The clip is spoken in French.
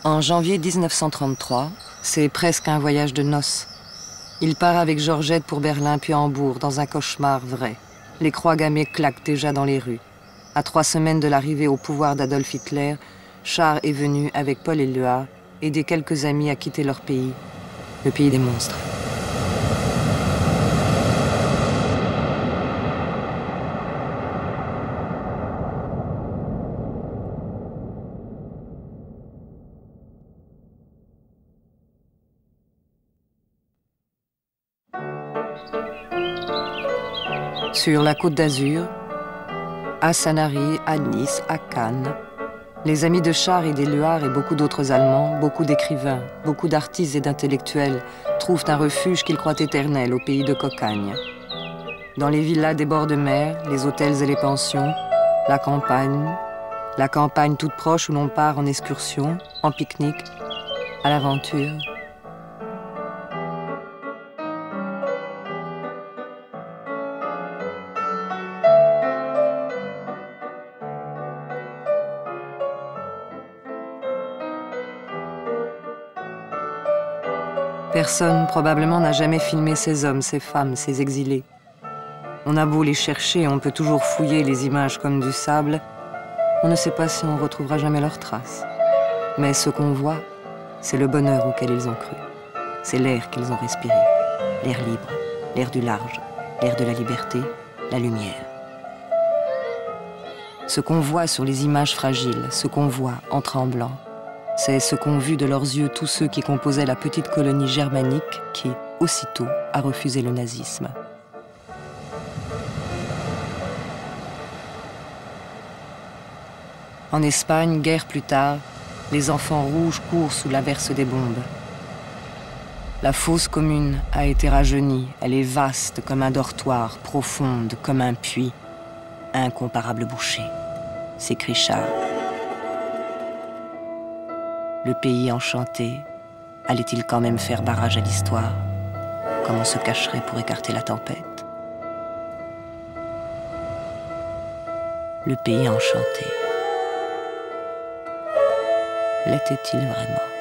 En janvier 1933, c'est presque un voyage de noces. Il part avec Georgette pour Berlin puis Hambourg, dans un cauchemar vrai. Les croix gammées claquent déjà dans les rues. À 3 semaines de l'arrivée au pouvoir d'Adolf Hitler, Char est venu, avec Paul Éluard, aider quelques amis à quitter leur pays, le pays des monstres. Sur la Côte d'Azur, à Sanary, à Nice, à Cannes, les amis de Char et d'Éluard et beaucoup d'autres Allemands, beaucoup d'écrivains, beaucoup d'artistes et d'intellectuels trouvent un refuge qu'ils croient éternel au pays de Cocagne. Dans les villas des bords de mer, les hôtels et les pensions, la campagne toute proche où l'on part en excursion, en pique-nique, à l'aventure. Personne, probablement, n'a jamais filmé ces hommes, ces femmes, ces exilés. On a beau les chercher, on peut toujours fouiller les images comme du sable. On ne sait pas si on retrouvera jamais leurs traces. Mais ce qu'on voit, c'est le bonheur auquel ils ont cru. C'est l'air qu'ils ont respiré. L'air libre, l'air du large, l'air de la liberté, la lumière. Ce qu'on voit sur les images fragiles, ce qu'on voit en tremblant, c'est ce qu'ont vu de leurs yeux tous ceux qui composaient la petite colonie germanique qui, aussitôt, a refusé le nazisme. En Espagne, guerre plus tard, les enfants rouges courent sous l'averse des bombes. La fosse commune a été rajeunie, elle est vaste comme un dortoir, profonde comme un puits. Incomparable boucher, s'écrie Char. Le pays enchanté, allait-il quand même faire barrage à l'histoire, comme on se cacherait pour écarter la tempête? Le pays enchanté. L'était-il vraiment?